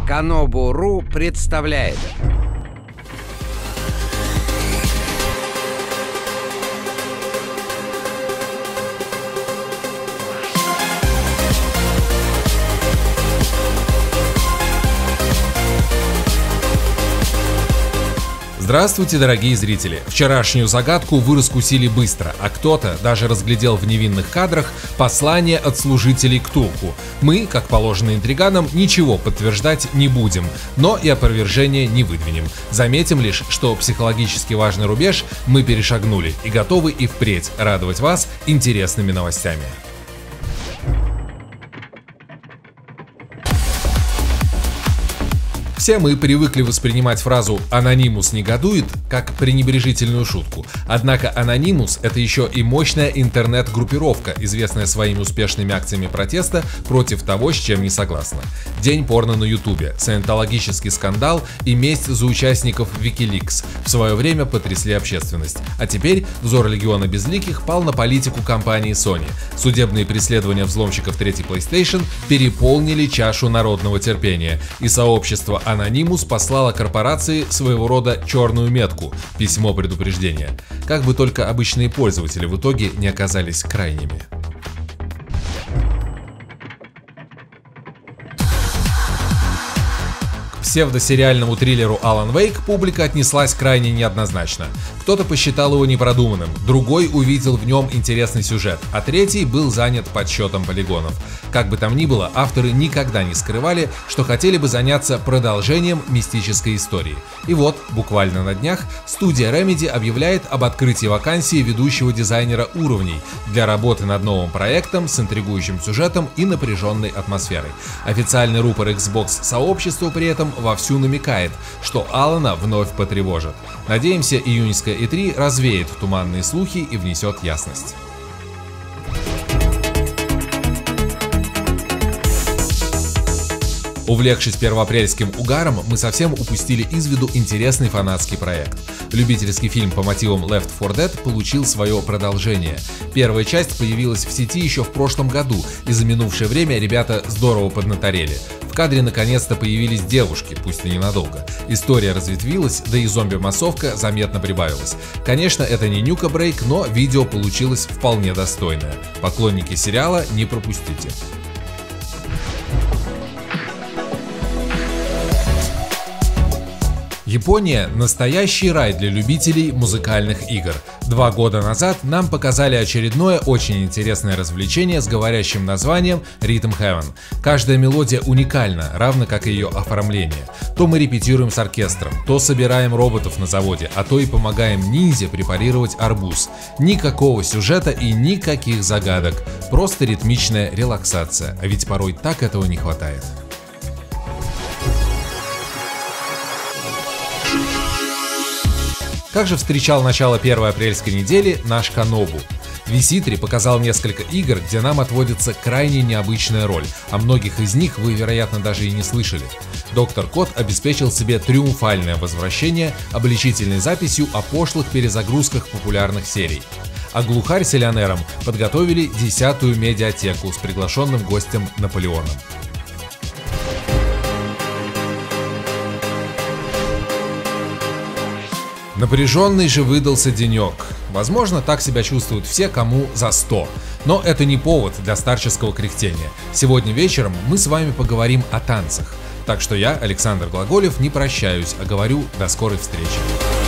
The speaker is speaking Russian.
Канобу.ру представляет. Здравствуйте, дорогие зрители! Вчерашнюю загадку вы раскусили быстро, а кто-то даже разглядел в невинных кадрах послание от служителей Ктулху. Мы, как положено интриганам, ничего подтверждать не будем, но и опровержения не выдвинем. Заметим лишь, что психологически важный рубеж мы перешагнули и готовы и впредь радовать вас интересными новостями. Все мы привыкли воспринимать фразу «анонимус негодует» как пренебрежительную шутку. Однако анонимус — это еще и мощная интернет-группировка, известная своими успешными акциями протеста против того, с чем не согласна. День порно на Ютубе, саентологический скандал и месть за участников Wikileaks в свое время потрясли общественность. А теперь взор легиона безликих пал на политику компании Sony. Судебные преследования взломщиков третьей PlayStation переполнили чашу народного терпения, и сообщество Anonymous послала корпорации своего рода черную метку – письмо предупреждения. Как бы только обычные пользователи в итоге не оказались крайними. К псевдосериальному триллеру Alan Wake публика отнеслась крайне неоднозначно. Кто-то посчитал его непродуманным, другой увидел в нем интересный сюжет, а третий был занят подсчетом полигонов. Как бы там ни было, авторы никогда не скрывали, что хотели бы заняться продолжением мистической истории. И вот, буквально на днях, студия Remedy объявляет об открытии вакансии ведущего дизайнера уровней для работы над новым проектом с интригующим сюжетом и напряженной атмосферой. Официальный рупор Xbox сообщества при этом вовсю намекает, что Алана вновь потревожит. Надеемся, июньская E3 развеет туманные слухи и внесет ясность. Увлекшись первоапрельским угаром, мы совсем упустили из виду интересный фанатский проект. Любительский фильм по мотивам Left 4 Dead получил свое продолжение. Первая часть появилась в сети еще в прошлом году, и за минувшее время ребята здорово поднаторели. В кадре наконец-то появились девушки, пусть и ненадолго. История разветвилась, да и зомби-массовка заметно прибавилась. Конечно, это не Nuka Break, но видео получилось вполне достойное. Поклонники сериала не пропустите. Япония – настоящий рай для любителей музыкальных игр. 2 года назад нам показали очередное очень интересное развлечение с говорящим названием Rhythm Heaven. Каждая мелодия уникальна, равно как и ее оформление. То мы репетируем с оркестром, то собираем роботов на заводе, а то и помогаем ниндзя препарировать арбуз. Никакого сюжета и никаких загадок, просто ритмичная релаксация, а ведь порой так этого не хватает. Как же встречал начало первой апрельской недели наш Канобу? VC3 показал несколько игр, где нам отводится крайне необычная роль, а многих из них вы, вероятно, даже и не слышали. Доктор Кот обеспечил себе триумфальное возвращение обличительной записью о пошлых перезагрузках популярных серий. А Глухарь с Элеонером подготовили 10-ю медиатеку с приглашенным гостем Наполеоном. Напряженный же выдался денек. Возможно, так себя чувствуют все, кому за 100. Но это не повод для старческого кряхтения. Сегодня вечером мы с вами поговорим о танцах. Так что я, Александр Глаголев, не прощаюсь, а говорю до скорой встречи.